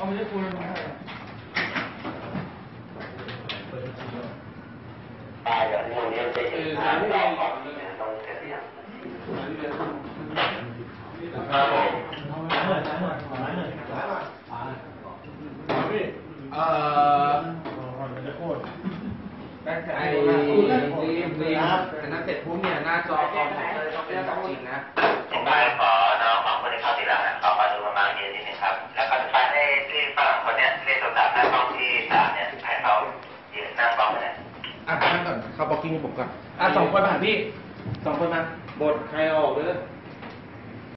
ไม่ได้คุยมาอย่างนี้เนี่ยจะเห็นการที่เราต้องเสียอย่างครับผมไอ้รีมอันนั้นเสร็จปุ๊บเนี่ยหน้าจอคอมของเธอต้องเป็นของจริงนะผมไปขอน้องของคนที่เข้าทีหลังขอมาดูประมาณนี้นิดนึงครับแล้วก็จะไปให้ที่ฝรั่งคนนี้เรียกโทรศัพท์หน้ากล้องที่3เนี่ยให้เขายืนนั่งกล้องเนี่ยนั่งก่อนเข้าบล็อกกิ้งผมก่อน2 คนผ่านพี่2 คนมาบทใครออกเลย